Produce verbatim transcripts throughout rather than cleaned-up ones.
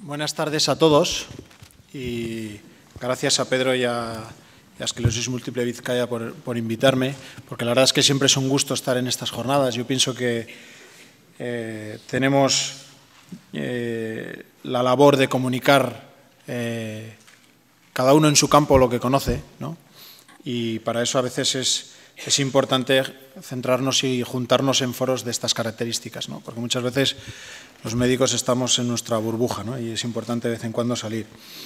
Buenas tardes a todos y gracias a Pedro y a, y a Esclerosis Múltiple Vizcaya por, por invitarme, porque la verdad es que siempre es un gusto estar en estas jornadas. Yo pienso que eh, tenemos eh, la labor de comunicar eh, cada uno en su campo lo que conoce, ¿no? Y para eso a veces es, es importante centrarnos y juntarnos en foros de estas características, ¿no? Porque muchas veces los médicos estamos en nuestra burbuja, ¿no? Y es importante de vez en cuando salir.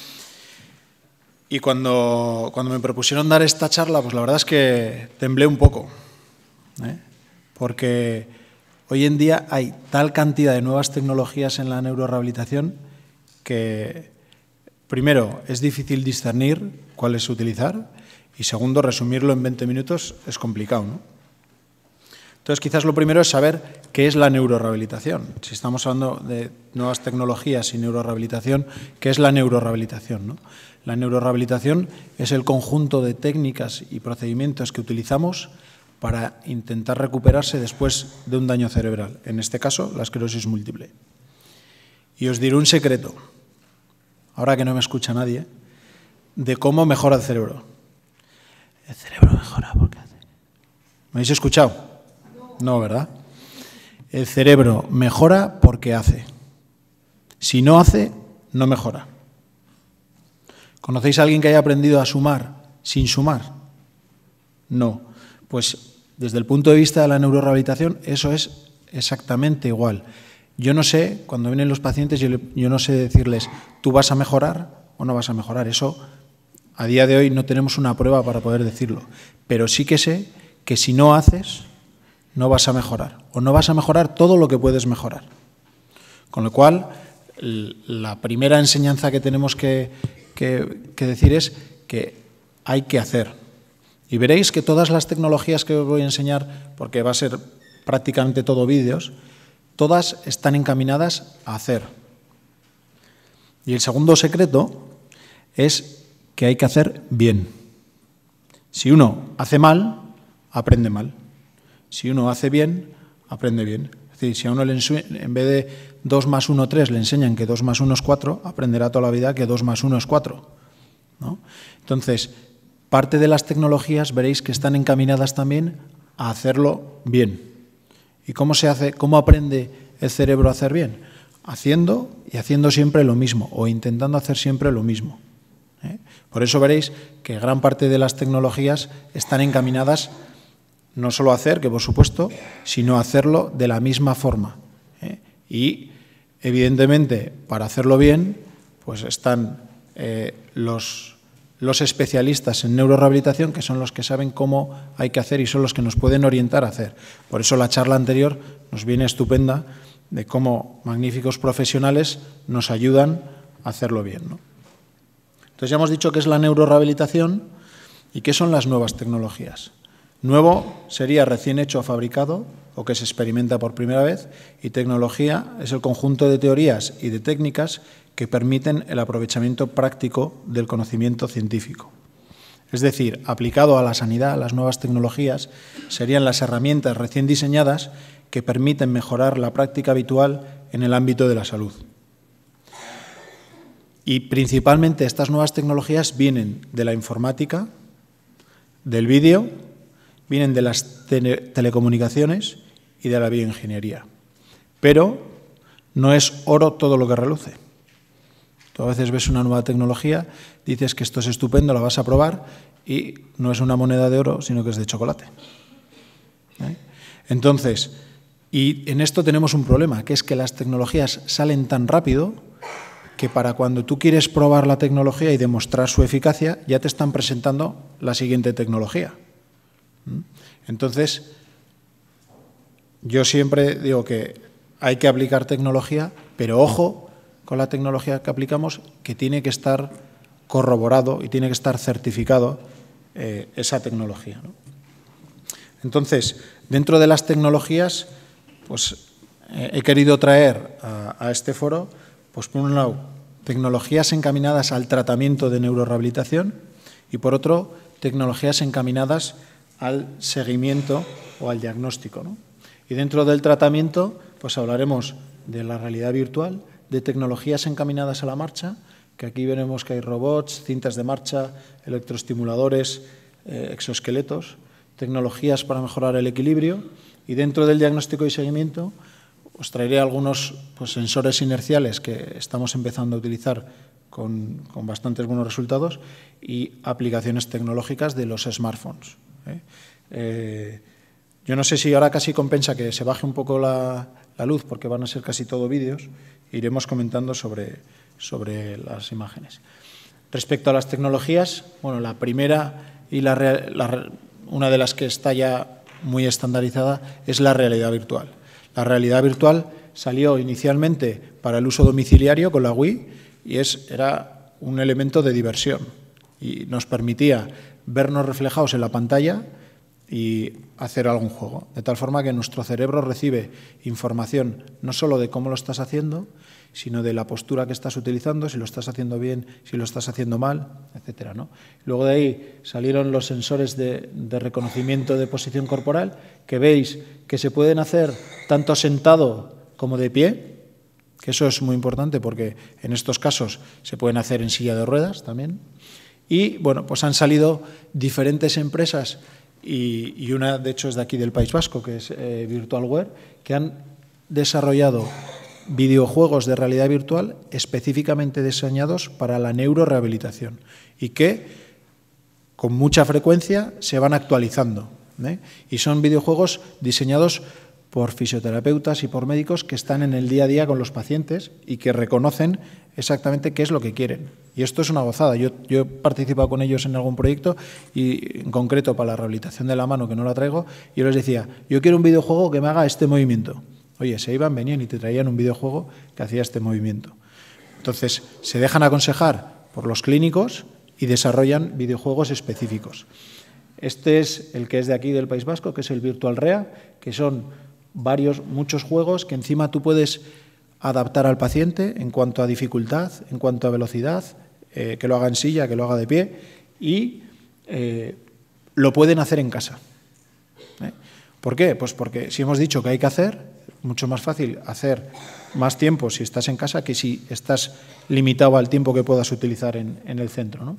Y cuando, cuando me propusieron dar esta charla, pues la verdad es que temblé un poco, ¿eh? Porque hoy en día hay tal cantidad de nuevas tecnologías en la neurorehabilitación que, primero, es difícil discernir cuáles utilizar y, segundo, resumirlo en veinte minutos es complicado, ¿no? Entonces, quizás lo primero es saber qué es la neurorehabilitación. Si estamos hablando de nuevas tecnologías y neurorehabilitación, ¿qué es la neurorehabilitación, ¿no? La neurorehabilitación es el conjunto de técnicas y procedimientos que utilizamos para intentar recuperarse después de un daño cerebral, en este caso, la esclerosis múltiple. Y os diré un secreto, ahora que no me escucha nadie, de cómo mejora el cerebro. El cerebro mejora porque hace. ¿Me habéis escuchado? No, ¿verdad? El cerebro mejora porque hace. Si no hace, no mejora. ¿Conocéis a alguien que haya aprendido a sumar sin sumar? No. Pues desde el punto de vista de la neurorehabilitación, eso es exactamente igual. Yo no sé, cuando vienen los pacientes, yo, yo no sé decirles, ¿tú vas a mejorar o no vas a mejorar? Eso, a día de hoy, no tenemos una prueba para poder decirlo. Pero sí que sé que si no haces, no vas a mejorar, o no vas a mejorar todo lo que puedes mejorar. Con lo cual, la primera enseñanza que tenemos que, que, que decir es que hay que hacer. Y veréis que todas las tecnologías que os voy a enseñar, porque va a ser prácticamente todo vídeos, todas están encaminadas a hacer. Y el segundo secreto es que hay que hacer bien. Si uno hace mal, aprende mal. Si uno hace bien, aprende bien. Es decir, si a uno le en vez de dos más uno, tres, le enseñan que dos más uno es cuatro, aprenderá toda la vida que dos más uno es cuatro, ¿no? Entonces, parte de las tecnologías veréis que están encaminadas también a hacerlo bien. ¿Y cómo se hace, cómo aprende el cerebro a hacer bien? Haciendo y haciendo siempre lo mismo, o intentando hacer siempre lo mismo, ¿eh? Por eso veréis que gran parte de las tecnologías están encaminadas no solo a hacer, que por supuesto, sino a hacerlo de la misma forma, ¿eh? Y, evidentemente, para hacerlo bien, pues están eh, los, los especialistas en neurorehabilitación, que son los que saben cómo hay que hacer y son los que nos pueden orientar a hacer. Por eso la charla anterior nos viene estupenda de cómo magníficos profesionales nos ayudan a hacerlo bien, ¿no? Entonces, ya hemos dicho qué es la neurorehabilitación y qué son las nuevas tecnologías. Nuevo sería recién hecho o fabricado o que se experimenta por primera vez, y tecnología es el conjunto de teorías y de técnicas que permiten el aprovechamiento práctico del conocimiento científico. Es decir, aplicado a la sanidad, las nuevas tecnologías serían las herramientas recién diseñadas que permiten mejorar la práctica habitual en el ámbito de la salud. Y principalmente estas nuevas tecnologías vienen de la informática, del vídeo, vienen de las tele telecomunicaciones y de la bioingeniería. Pero no es oro todo lo que reluce. Tú a veces ves una nueva tecnología, dices que esto es estupendo, la vas a probar y no es una moneda de oro, sino que es de chocolate, ¿eh? Entonces, y en esto tenemos un problema, que es que las tecnologías salen tan rápido que para cuando tú quieres probar la tecnología y demostrar su eficacia, ya te están presentando la siguiente tecnología. Entonces, yo siempre digo que hay que aplicar tecnología, pero ojo con la tecnología que aplicamos, que tiene que estar corroborado y tiene que estar certificado eh, esa tecnología, ¿no? Entonces, dentro de las tecnologías, pues eh, he querido traer a, a este foro, pues por un lado, tecnologías encaminadas al tratamiento de neurorehabilitación y por otro, tecnologías encaminadas al seguimiento o al diagnóstico, ¿no? Y dentro del tratamiento, pues hablaremos de la realidad virtual, de tecnologías encaminadas a la marcha, que aquí veremos que hay robots, cintas de marcha, electroestimuladores, eh, exoesqueletos, tecnologías para mejorar el equilibrio, y dentro del diagnóstico y seguimiento os traeré algunos pues, sensores inerciales que estamos empezando a utilizar con, con bastantes buenos resultados y aplicaciones tecnológicas de los smartphones. ¿eh? Eh, yo no sé si ahora casi compensa que se baje un poco la, la luz, porque van a ser casi todo vídeos, e iremos comentando sobre, sobre las imágenes. Respecto a las tecnologías, bueno, la primera y la, la, una de las que está ya muy estandarizada es la realidad virtual. La realidad virtual salió inicialmente para el uso domiciliario con la Wii y es, era un elemento de diversión y nos permitía vernos reflejados en la pantalla y hacer algún juego. De tal forma que nuestro cerebro recibe información no solo de cómo lo estás haciendo, sino de la postura que estás utilizando, si lo estás haciendo bien, si lo estás haciendo mal, etcétera, ¿no? Luego de ahí salieron los sensores de, de reconocimiento de posición corporal, que veis que se pueden hacer tanto sentado como de pie, que eso es muy importante porque en estos casos se pueden hacer en silla de ruedas también. Y, bueno, pues han salido diferentes empresas y, y una, de hecho, es de aquí del País Vasco, que es eh, Virtualware, que han desarrollado videojuegos de realidad virtual específicamente diseñados para la neurorehabilitación y que con mucha frecuencia se van actualizando, ¿eh? Y son videojuegos diseñados por fisioterapeutas y por médicos que están en el día a día con los pacientes y que reconocen exactamente qué es lo que quieren. Y esto es una gozada. Yo, yo he participado con ellos en algún proyecto y en concreto para la rehabilitación de la mano, que no la traigo, y yo les decía, yo quiero un videojuego que me haga este movimiento. Oye, se iban, venían y te traían un videojuego que hacía este movimiento. Entonces, se dejan aconsejar por los clínicos y desarrollan videojuegos específicos. Este es el que es de aquí del País Vasco, que es el Virtualrea, que son varios, muchos juegos que encima tú puedes adaptar al paciente en cuanto a dificultad, en cuanto a velocidad, eh, que lo haga en silla, que lo haga de pie, y eh, lo pueden hacer en casa. ¿Eh? ¿Por qué? Pues porque si hemos dicho que hay que hacer, mucho más fácil hacer más tiempo si estás en casa que si estás limitado al tiempo que puedas utilizar en, en el centro, ¿no?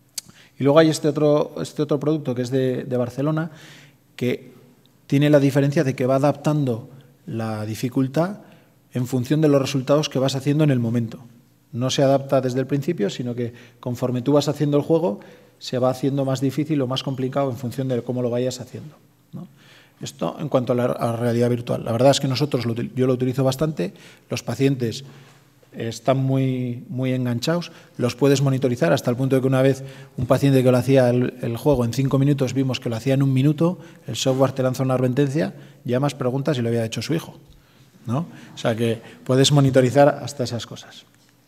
Y luego hay este otro, este otro producto que es de, de Barcelona, que tiene la diferencia de que va adaptando la dificultad en función de los resultados que vas haciendo en el momento. No se adapta desde el principio, sino que conforme tú vas haciendo el juego, se va haciendo más difícil o más complicado en función de cómo lo vayas haciendo, ¿no? Esto en cuanto a la, a la realidad virtual. La verdad es que nosotros, lo, yo lo utilizo bastante, los pacientes están muy, muy enganchados, los puedes monitorizar hasta el punto de que una vez un paciente que lo hacía el, el juego en cinco minutos, vimos que lo hacía en un minuto, el software te lanza una advertencia, llamas, preguntas si lo había hecho su hijo, ¿no? O sea que puedes monitorizar hasta esas cosas.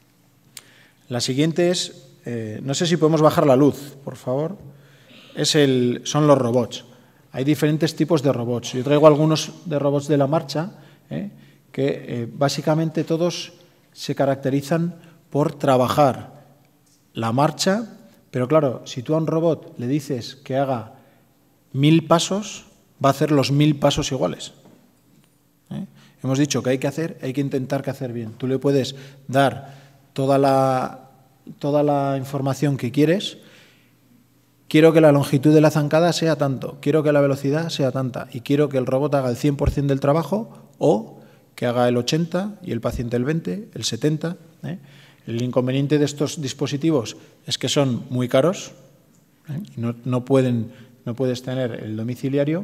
La siguiente es, eh, no sé si podemos bajar la luz, por favor, es el, son los robots. Hay diferentes tipos de robots. Yo traigo algunos de robots de la marcha, ¿eh? que eh, básicamente todos se caracterizan por trabajar la marcha, pero claro, si tú a un robot le dices que haga mil pasos, va a hacer los mil pasos iguales. ¿Eh? Hemos dicho que hay que hacer, hay que intentar que hacer bien. Tú le puedes dar toda la, toda la información que quieres. Quiero que la longitud de la zancada sea tanto, quiero que la velocidad sea tanta y quiero que el robot haga el cien por cien del trabajo o que haga el ochenta y el paciente el veinte, el setenta. ¿eh? El inconveniente de estos dispositivos es que son muy caros, ¿eh? y no, no, pueden, no puedes tener el domiciliario,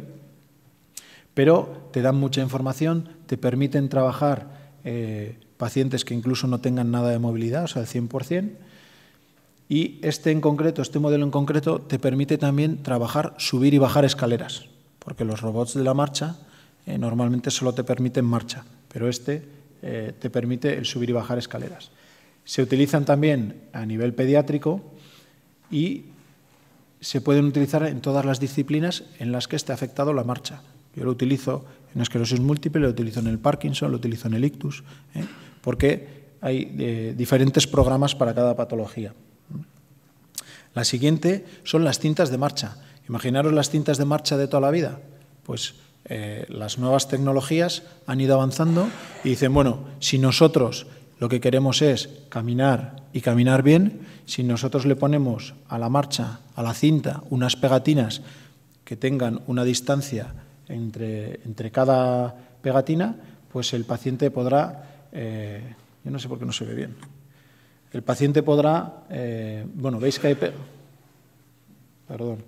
pero te dan mucha información, te permiten trabajar eh, pacientes que incluso no tengan nada de movilidad, o sea, el cien por cien. Y este en concreto, este modelo en concreto, te permite también trabajar, subir y bajar escaleras, porque los robots de la marcha eh, normalmente solo te permiten marcha, pero este eh, te permite el subir y bajar escaleras. Se utilizan también a nivel pediátrico y se pueden utilizar en todas las disciplinas en las que esté afectado la marcha. Yo lo utilizo en esclerosis múltiple, lo utilizo en el Parkinson, lo utilizo en el ictus, ¿eh? porque hay eh, diferentes programas para cada patología. La siguiente son las cintas de marcha. Imaginaros las cintas de marcha de toda la vida. Pues eh, las nuevas tecnologías han ido avanzando y dicen, bueno, si nosotros lo que queremos es caminar y caminar bien, si nosotros le ponemos a la marcha, a la cinta, unas pegatinas que tengan una distancia entre, entre cada pegatina, pues el paciente podrá, eh, yo no sé por qué no se ve bien, el paciente podrá, eh, bueno, veis que hay, perdón,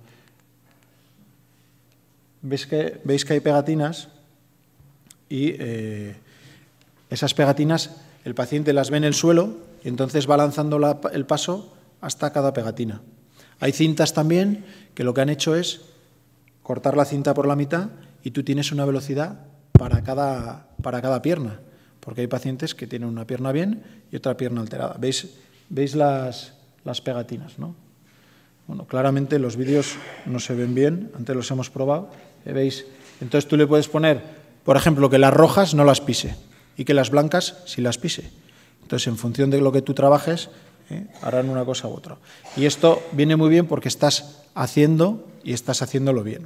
veis que, veis que hay pegatinas y eh, esas pegatinas el paciente las ve en el suelo y entonces va lanzando la, el paso hasta cada pegatina. Hay cintas también que lo que han hecho es cortar la cinta por la mitad y tú tienes una velocidad para cada, para cada pierna, porque hay pacientes que tienen una pierna bien y otra pierna alterada. ¿Veis, veis las, las pegatinas, ¿no? Bueno, claramente los vídeos no se ven bien, antes los hemos probado, ¿veis? Entonces tú le puedes poner, por ejemplo, que las rojas no las pise y que las blancas sí las pise. Entonces, en función de lo que tú trabajes, ¿eh? harán una cosa u otra. Y esto viene muy bien porque estás haciendo y estás haciéndolo bien.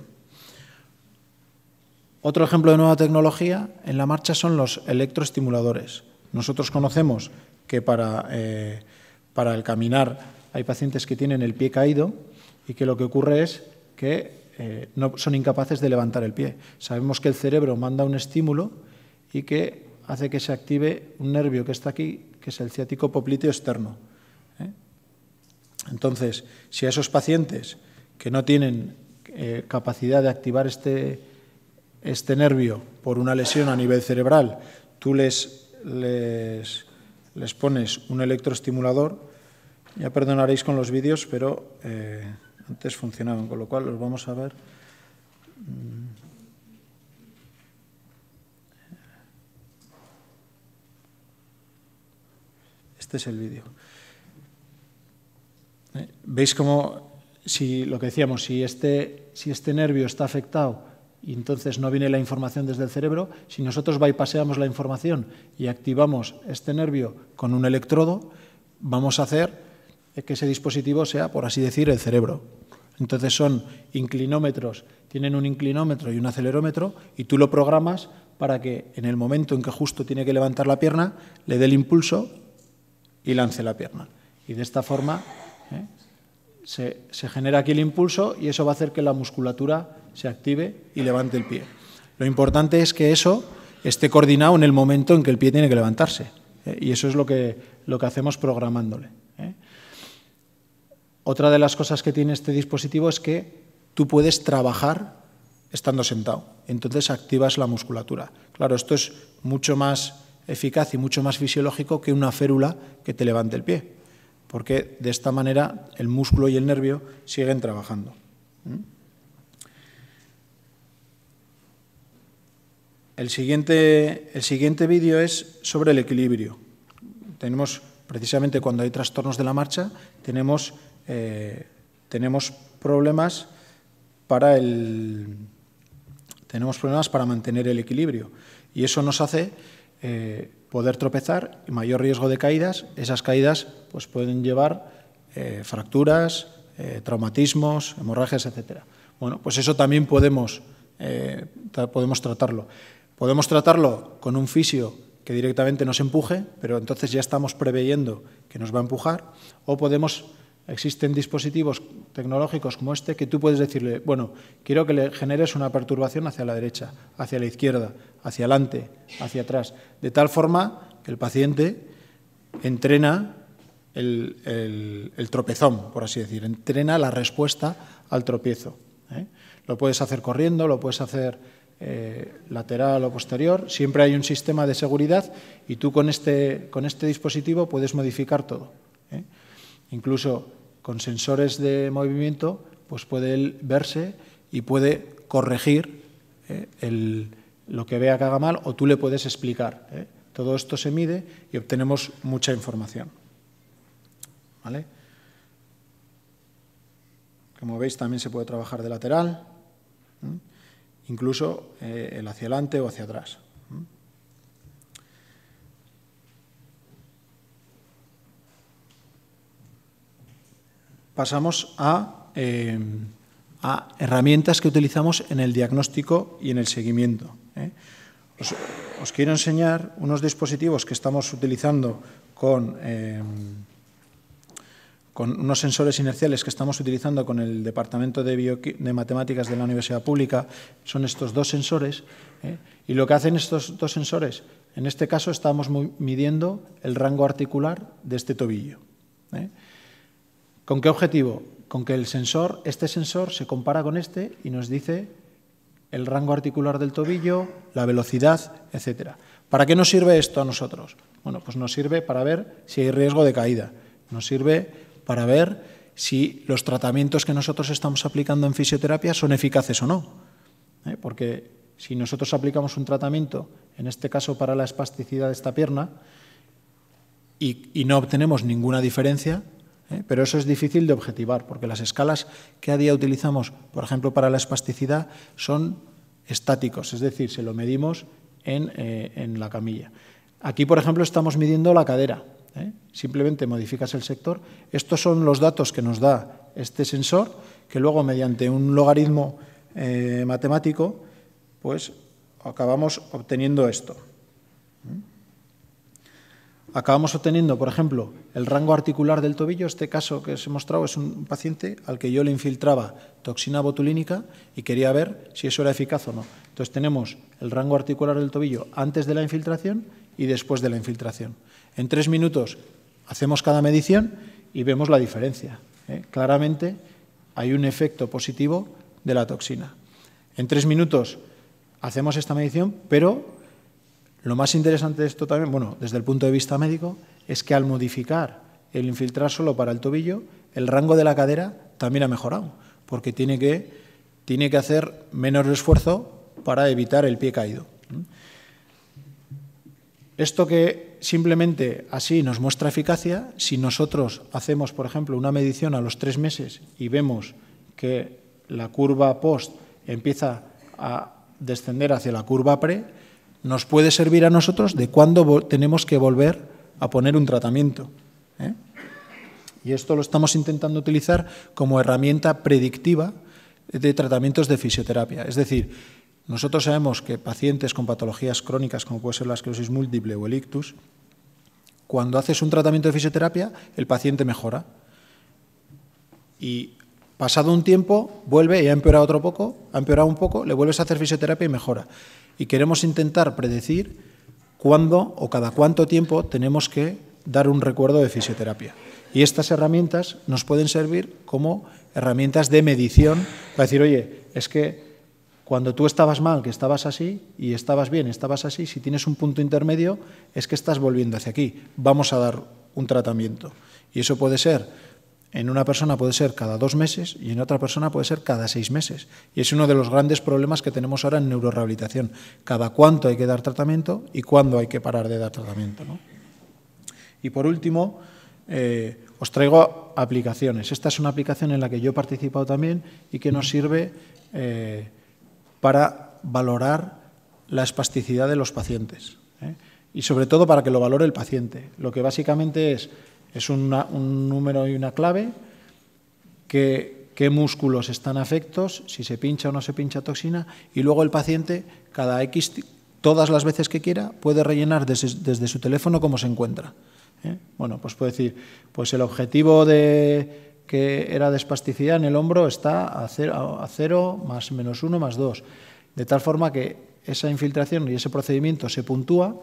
Otro ejemplo de nueva tecnología en la marcha son los electroestimuladores. Nosotros conocemos que para, eh, para el caminar hay pacientes que tienen el pie caído y que lo que ocurre es que eh, no, son incapaces de levantar el pie. Sabemos que el cerebro manda un estímulo y que hace que se active un nervio que está aquí, que es el ciático popliteo externo. ¿eh? Entonces, si a esos pacientes que no tienen eh, capacidad de activar este, este nervio por una lesión a nivel cerebral, tú les, les, les pones un electroestimulador, ya perdonaréis con los vídeos, pero eh, antes funcionaban, con lo cual los vamos a ver. Este es el vídeo. ¿Eh? ¿Veis cómo, si lo que decíamos, si este, si este nervio está afectado y entonces no viene la información desde el cerebro, si nosotros bypaseamos la información y activamos este nervio con un electrodo, vamos a hacer que ese dispositivo sea, por así decir, el cerebro. Entonces son inclinómetros, tienen un inclinómetro y un acelerómetro y tú lo programas para que en el momento en que justo tiene que levantar la pierna, le dé el impulso y lance la pierna. Y de esta forma ¿eh? se, se genera aquí el impulso y eso va a hacer que la musculatura se active y levante el pie. Lo importante es que eso esté coordinado en el momento en que el pie tiene que levantarse. ¿eh? Y eso es lo que, lo que hacemos programándole. ¿eh? Otra de las cosas que tiene este dispositivo es que tú puedes trabajar estando sentado. Entonces activas la musculatura. Claro, esto es mucho más eficaz y mucho más fisiológico que una férula que te levante el pie, porque de esta manera el músculo y el nervio siguen trabajando. El siguiente, el siguiente vídeo es sobre el equilibrio. Tenemos, precisamente cuando hay trastornos de la marcha, tenemos, eh, tenemos problemas para el, tenemos problemas para mantener el equilibrio y eso nos hace eh, poder tropezar y mayor riesgo de caídas. Esas caídas pues, pueden llevar eh, fracturas, eh, traumatismos, hemorragias, etcétera. Bueno, pues eso también podemos, eh, tra podemos tratarlo. Podemos tratarlo con un fisio que directamente nos empuje, pero entonces ya estamos preveyendo que nos va a empujar, o podemos, existen dispositivos tecnológicos como este que tú puedes decirle, bueno, quiero que le generes una perturbación hacia la derecha, hacia la izquierda, hacia adelante, hacia atrás, de tal forma que el paciente entrena el, el, el tropezón, por así decir, entrena la respuesta al tropiezo. ¿eh? Lo puedes hacer corriendo, lo puedes hacer eh, lateral o posterior, siempre hay un sistema de seguridad y tú con este, con este dispositivo puedes modificar todo. ¿eh? Incluso con sensores de movimiento, pues puede él verse y puede corregir eh, el, lo que vea que haga mal o tú le puedes explicar. ¿eh? Todo esto se mide y obtenemos mucha información. ¿Vale? Como veis, también se puede trabajar de lateral, ¿eh? incluso eh, el hacia adelante o hacia atrás. ¿eh? Pasamos a, eh, a herramientas que utilizamos en el diagnóstico y en el seguimiento. ¿eh? Os, os quiero enseñar unos dispositivos que estamos utilizando con, eh, con unos sensores inerciales que estamos utilizando con el Departamento de, Bio de Matemáticas de la Universidad Pública. Son estos dos sensores, ¿eh? Y lo que hacen estos dos sensores, en este caso estamos midiendo el rango articular de este tobillo, ¿eh? ¿Con qué objetivo? Con que el sensor, este sensor se compara con este y nos dice el rango articular del tobillo, la velocidad, etcétera. ¿Para qué nos sirve esto a nosotros? Bueno, pues nos sirve para ver si hay riesgo de caída. Nos sirve para ver si los tratamientos que nosotros estamos aplicando en fisioterapia son eficaces o no. ¿Eh? Porque si nosotros aplicamos un tratamiento, en este caso para la espasticidad de esta pierna, y, y no obtenemos ninguna diferencia, ¿eh? Pero eso es difícil de objetivar, porque las escalas que a día utilizamos, por ejemplo, para la espasticidad, son estáticos, es decir, se lo medimos en, eh, en la camilla. Aquí, por ejemplo, estamos midiendo la cadera, ¿eh? Simplemente modificas el sector. Estos son los datos que nos da este sensor, que luego, mediante un logaritmo eh, matemático, pues acabamos obteniendo esto. Acabamos obteniendo, por ejemplo, el rango articular del tobillo. Este caso que os he mostrado es un paciente al que yo le infiltraba toxina botulínica y quería ver si eso era eficaz o no. Entonces tenemos el rango articular del tobillo antes de la infiltración y después de la infiltración. En tres minutos hacemos cada medición y vemos la diferencia, ¿eh? Claramente hay un efecto positivo de la toxina. En tres minutos hacemos esta medición, pero lo más interesante de esto también, bueno, desde el punto de vista médico, es que al modificar el infiltrar solo para el tobillo, el rango de la cadera también ha mejorado, porque tiene que, tiene que hacer menos esfuerzo para evitar el pie caído. Esto que simplemente así nos muestra eficacia, si nosotros hacemos, por ejemplo, una medición a los tres meses y vemos que la curva post empieza a descender hacia la curva pre, nos puede servir a nosotros de cuándo tenemos que volver a poner un tratamiento, ¿eh? Y esto lo estamos intentando utilizar como herramienta predictiva de tratamientos de fisioterapia. Es decir, nosotros sabemos que pacientes con patologías crónicas, como puede ser la esclerosis múltiple o el ictus, cuando haces un tratamiento de fisioterapia, el paciente mejora. Y pasado un tiempo, vuelve y ha empeorado otro poco, ha empeorado un poco, le vuelves a hacer fisioterapia y mejora. Y queremos intentar predecir cuándo o cada cuánto tiempo tenemos que dar un recuerdo de fisioterapia. Y estas herramientas nos pueden servir como herramientas de medición para decir, oye, es que cuando tú estabas mal, que estabas así, y estabas bien, estabas así, si tienes un punto intermedio, es que estás volviendo hacia aquí. Vamos a dar un tratamiento. Y eso puede ser, en una persona puede ser cada dos meses y en otra persona puede ser cada seis meses. Y es uno de los grandes problemas que tenemos ahora en neurorehabilitación. Cada cuánto hay que dar tratamiento y cuándo hay que parar de dar tratamiento, ¿no? Y por último, eh, os traigo aplicaciones. Esta es una aplicación en la que yo he participado también y que nos sirve eh, para valorar la espasticidad de los pacientes, ¿eh? Y sobre todo para que lo valore el paciente. Lo que básicamente es... Es una, un número y una clave, que, qué músculos están afectos, si se pincha o no se pincha toxina, y luego el paciente, cada X, todas las veces que quiera, puede rellenar desde, desde su teléfono cómo se encuentra, ¿eh? Bueno, pues puede decir, pues el objetivo de, que era de espasticidad en el hombro está a cero, a cero más menos uno más dos, de tal forma que esa infiltración y ese procedimiento se puntúa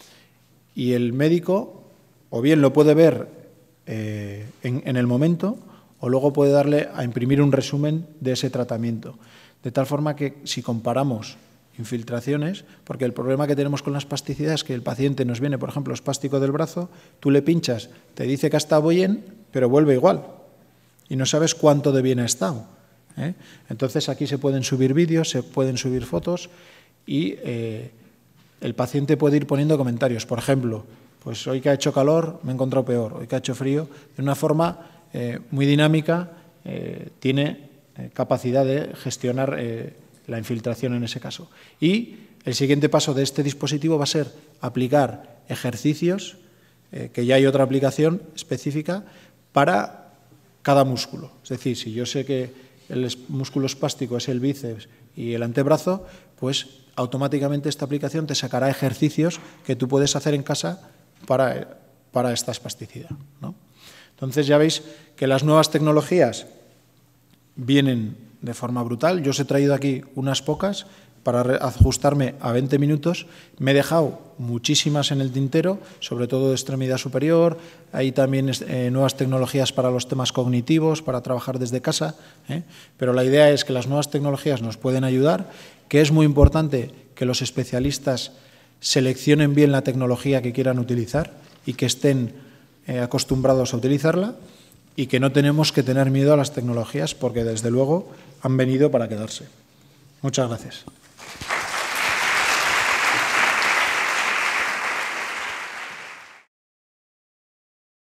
y el médico o bien lo puede ver Eh, en, en el momento, o luego puede darle a imprimir un resumen de ese tratamiento. De tal forma que si comparamos infiltraciones, porque el problema que tenemos con la espasticidad es que el paciente nos viene, por ejemplo, espástico del brazo, tú le pinchas, te dice que ha estado bien, pero vuelve igual, y no sabes cuánto de bien ha estado, ¿eh? Entonces aquí se pueden subir vídeos, se pueden subir fotos, y eh, el paciente puede ir poniendo comentarios. Por ejemplo, pues hoy que ha hecho calor me he encontrado peor, hoy que ha hecho frío, de una forma eh, muy dinámica, eh, tiene eh, capacidad de gestionar eh, la infiltración en ese caso. Y el siguiente paso de este dispositivo va a ser aplicar ejercicios, eh, que ya hay otra aplicación específica, para cada músculo. Es decir, si yo sé que el músculo espástico es el bíceps y el antebrazo, pues automáticamente esta aplicación te sacará ejercicios que tú puedes hacer en casa para, para esta espasticida, ¿no? Entonces ya veis que las nuevas tecnologías vienen de forma brutal. Yo os he traído aquí unas pocas para ajustarme a veinte minutos. Me he dejado muchísimas en el tintero, sobre todo de extremidad superior. Hay también eh, nuevas tecnologías para los temas cognitivos, para trabajar desde casa, ¿eh? Pero la idea es que las nuevas tecnologías nos pueden ayudar, que es muy importante que los especialistas seleccionen bien la tecnología que quieran utilizar y que estén eh, acostumbrados a utilizarla, y que no tenemos que tener miedo a las tecnologías porque, desde luego, han venido para quedarse. Muchas gracias.